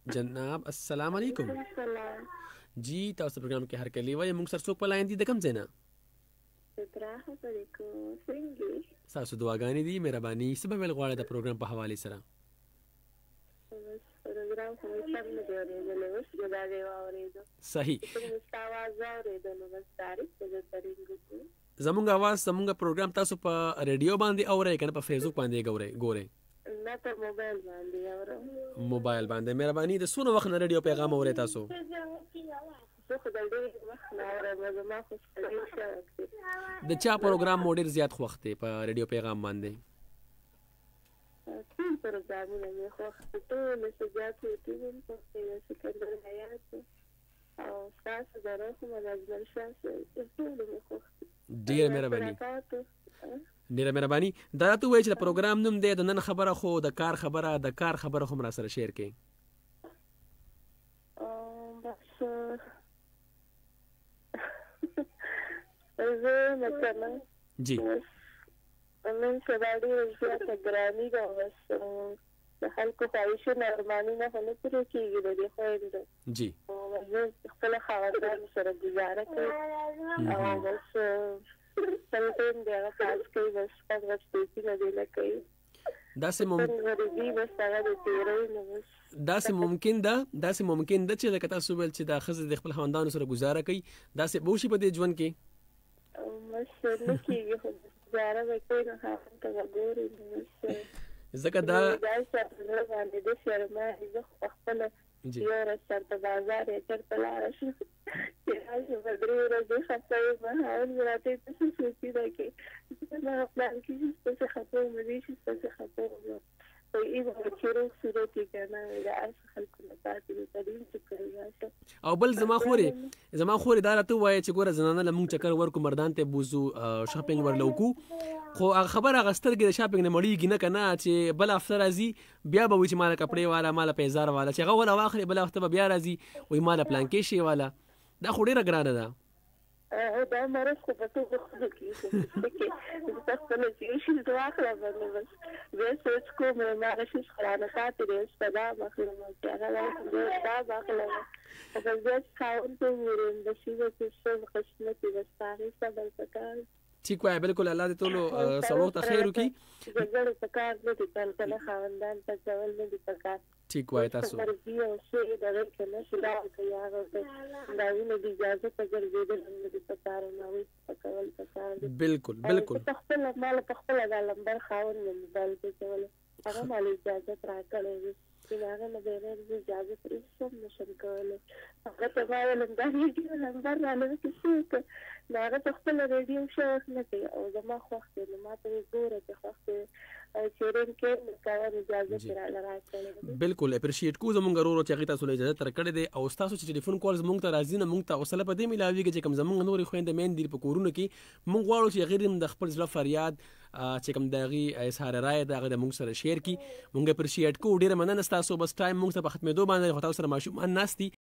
جناب السلام علیکم. السلام. جی تاسو پروګرام کې هر کلی وای موږ سره څوک په لاین دي د کوم ځای نه؟ ستراحه پرې کوم څنګه تاسو دعاګانې دي مهرباني سبب ول غواړی د پروګرام په حواله سره. پروګرام خو سم نه دی ورېدلی اوس به دا دی واورېدو صحیح. څنګه ستا आवाज واورېدو نو بس تاریخ ته زه ترینګو کوم. زمونږ आवाज زمونږ پروګرام تاسو په ریډیو باندې اورئ کنه په فیسبوک باندې ګورئ؟ نه په موبایل باندې اورم. موبایل باندې مهرباني د سونه وخت نه ریډیو پیغام اورئ تاسو؟ زه خو د ډېر وخت نه اورم زما خو ستړی شوی دی. د چا پروګرام مو ډېر زیات خوښ دی په ریډیو پیغام باندې؟ ټول پروګرامونه مې خوښ دي ټول څه زیات دي مې خوښ دي د سکندر حیات او ستاسو د روح منظمل شاه ټول مې خوښ دي. ډېره مهرباني ډېره مهرباني. دا ته وایي چې د پروګرام نوم دی د نن خبره خو د کار خبره هم را سره شیر کړئ. بس زه مثلا جی نن سبا ډېره زیاته ګراني ده بس د خلکو خواهشونه ارمانونه خو نه پوره کېږي د دې خویندو. جی زه خپله خاوندانو سره ګزاره کوم او بس خپل ټیم دی هغه کار کوي بس خپل غوښتنې دی نه کوي. داسې ممکن ده چې لکه تاسو ویل چې دا ښځه د خپل خاوندانو سره ګزاره کوي داسې به وشي په دې ژوند کې؟ بس نه کېږي خو ګزاره به کوي نو خاوند ته به ګوري ځکه دا باندې د شرمه زه خو خپله یو ورځ چېرته بازار یا چېرته لاړه شم چې راشم په 3 ورځې خفه یم خاوند مې راته وایي ته څه سوچي ده کې زه نه پلان کې چې ستاسې خفه وم دې چې ستاسې خفه وم وایي به چې روغ صورت یې که نه د هر څه خلکو نه پاتې دي تعلیم چې کوي راشه. او بل زما خورې دا راته ووایه چې ګوره زنانه له موږ چکر ورکو مردان ته بوزو شاپینګ ورله وکړو خو هغه خبره هغه سترګې د شاپینګ نه مړېږي نه که نه چې بل هفته راځي بیا به وایي چې ماله کپړې والا ماله پیزار والا چې هغه وله واخلې بله هفته به بیا راځي وایي ماله پلانکې شی والا. دا خو ډېره ګرانه ده. دا مرض خو په ټولو خلکو کې زه په خپله چې یو شي واخلم نو بس بیا سوچ کوم هماغه شي خرانه پاتې دی اوس به دا واخلم چې هغه واخلم دا واخلم خو بس بیا چې خاوند ته وګورم د شي به چې څه قسمت وي بس په هغې صبر پکار. ٹھیک وایي بالکل الله دې ټولو سړو ته خیر وکړي. جګړې پکار نه دي کله خاوندان ته کول نه دي پکار. ٹھیک وایي تاسو مرضي او څه دغه کې نه شي دا کوي هغه ته دا وینې د اجازه په ګرځېدل هم د پکار نه وي پکول پکار. بالکل په خپل مال په خپل د لمبر خاوند نه موبایل کې کول هغه مال اجازه راکړې وي چې هغه نه به اجازه پرې سم نشم کولی هغه ته وایم دا ریډیو نمبر رالوي چې څوک نو هغه په خپل ریډیو شوق نه کوي او زما خوښ دی نو ما ته یې ګوره چې خوښ دی چیرین کې مکاوه اجازه تر راکړې. بالکل اپریشیټ کو زمونږ ورور چې هغه تاسو له اجازه تر کړې دی او تاسو چې ټلیفون کالز مونږ ته راځي نه مونږ ته اوسله په دې ملاویږي چې کوم زمونږ نورې خویندې مین دي په کورونو کې مونږ غواړو چې غیر د خپل زړه فریاد چې کوم دغه اظهار رائے دغه د مونږ سره شیر کی مونږ اپریشیټ کو ډیره مننه تاسو بس ټایم مونږ ته په ختمېدو باندې تاسو سره ماشومان ناستي